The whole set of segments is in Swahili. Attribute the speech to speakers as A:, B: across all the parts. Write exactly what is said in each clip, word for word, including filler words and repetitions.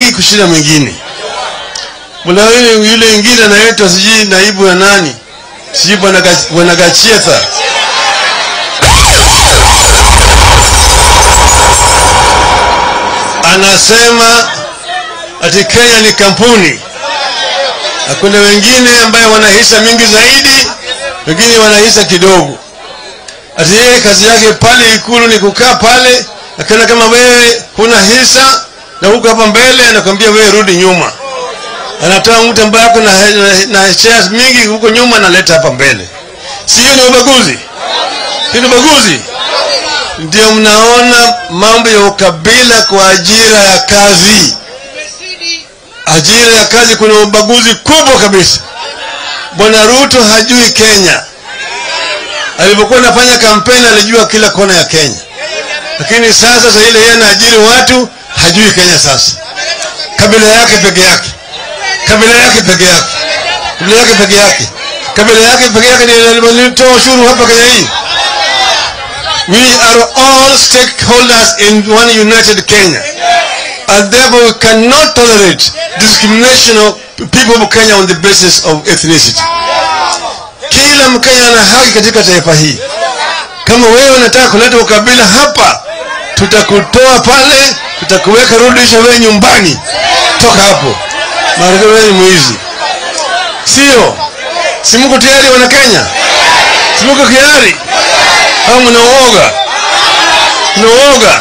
A: mengi kushinda mwingine. Mlawini yule mwingine anaitwa siji naibu ya nani? Siji bwana bwana Gachietha. Anasema ati Kenya ni kampuni. Hakuna wengine ambao wana hisa mingi zaidi, wengine wana hisa kidogo. Ati yeye kazi yake pale Ikulu ni kukaa pale, akana kama wewe huna hisa na huko hapa mbele anakuambia wewe rudi nyuma. Anatoa mtu ambaye ako na, na, na shares mingi huko nyuma analeta hapa mbele. Sio ni ubaguzi? Ni ubaguzi. Ndio mnaona mambo ya ukabila kwa ajira ya kazi. Ajira ya kazi kuna ubaguzi kubwa kabisa. Bwana Ruto hajui Kenya. Alipokuwa anafanya kampeni alijua kila kona ya Kenya. Lakini sasa sasa ile yeye anaajiri watu hajui Kenya sasa. Kabila yake peke yake. Kabila yake peke yake. Kabila yake peke yake. Kabila yake peke yake ndio alitoa ushuru hapa Kenya hii. We are all stakeholders in one united Kenya. And therefore we cannot tolerate discrimination of people of Kenya on the basis of ethnicity. Kila Mkenya ana haki katika taifa hii. Kama wewe unataka kuleta ukabila hapa, tutakutoa pale, tutakuweka rudisha wewe nyumbani. Toka hapo. Maana wewe ni mwizi. Sio? Si mko tayari wana Kenya? Si mko tayari? Au mnaoga? Mnaoga?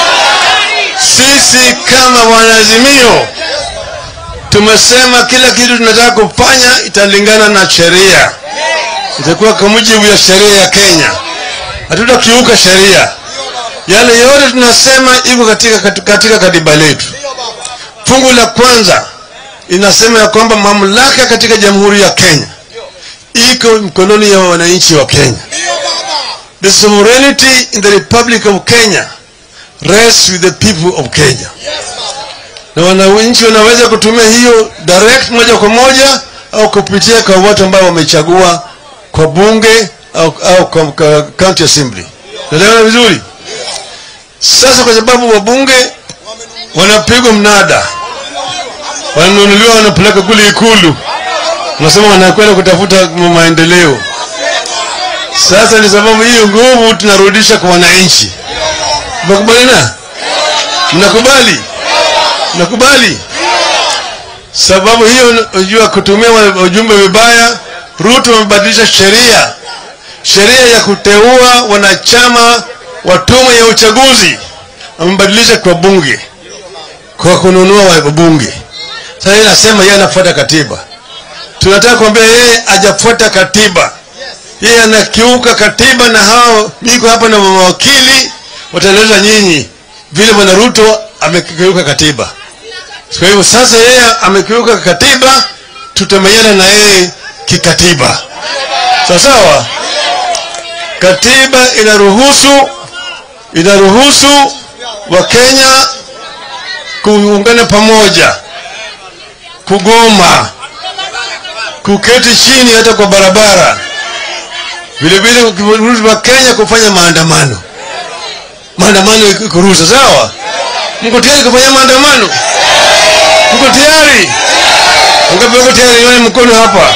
A: Sisi kama wanazimio tumesema kila kitu tunataka kufanya italingana na sheria. Itakuwa kwa mujibu ya sheria ya Kenya. Hatutakiuka sheria. Yale yote tunasema iko katika katika katiba letu. Fungu la kwanza inasema ya kwamba mamlaka katika Jamhuri ya Kenya iko mkononi ya wananchi wa Kenya. The sovereignty in the Republic of Kenya rests with the people of Kenya. Na wananchi wanaweza kutumia hiyo direct moja kwa moja au kupitia kwa watu ambao wamechagua kwa bunge au, au kwa, kwa county assembly. Naelewana vizuri? Sasa kwa sababu wabunge wanapigwa mnada, wananunuliwa wanapeleka kule Ikulu, nasema wanakwenda kutafuta maendeleo. Sasa ni sababu hiyo nguvu tunarudisha kwa wananchi. Mnakubaliana? Mnakubali? Mnakubali? Sababu hiyo unajua kutumia ujumbe vibaya, Ruto amebadilisha sheria. Sheria ya kuteua wanachama wa tume ya uchaguzi amebadilisha kwa bunge. Kwa kununua wabunge. Sasa yeye anasema yeye anafuata katiba. Tunataka kuambia yeye hajafuata katiba. Yeye anakiuka katiba na hao niko hapa na mawakili wataeleza nyinyi vile Bwana Ruto amekiuka katiba. Kwa hivyo sasa yeye amekiuka katiba, tutamenyana na yeye kikatiba. Sawa sawa? Katiba inaruhusu inaruhusu wa Kenya kuungana pamoja, kugoma, kuketi chini hata kwa barabara. Vile vile kuruhusu wa Kenya kufanya maandamano. Maandamano ikuruhusu, sawa? Mko tayari kufanya maandamano? Mko tayari? Ngapi mko tayari? Nione mkono hapa.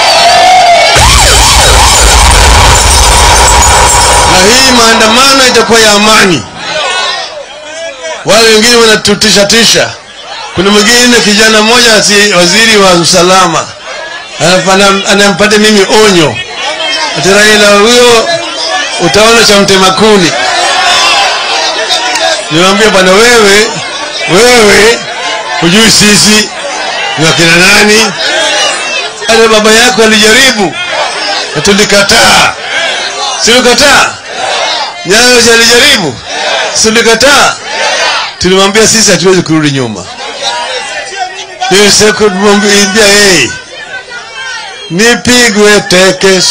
A: Na hii maandamano itakuwa ya amani. Wale wengine wanatutisha tisha. Kuna mwingine kijana mmoja waziri wa usalama anampata mimi onyo. Ati Raila huyo utaona cha mtema kuni. Niwaambia bwana wewe, wewe hujui sisi ni wakina nani? Hata baba yako alijaribu na tulikataa. Si tulikataa? Nyayo alijaribu. Si tulikataa? Tulimwambia sisi hatuwezi kurudi nyuma. Yeye kumwambia yeye nipigwe teke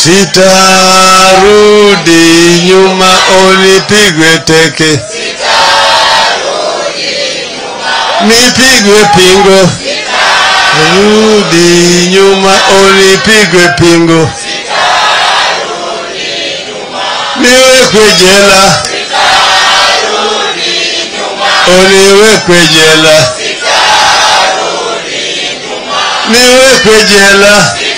A: sitarudi nyuma, onipigwe teke nipigwe pingo rudi nyuma, onipigwe pingo niwekwe jela uniwekwe jela niwekwe jela,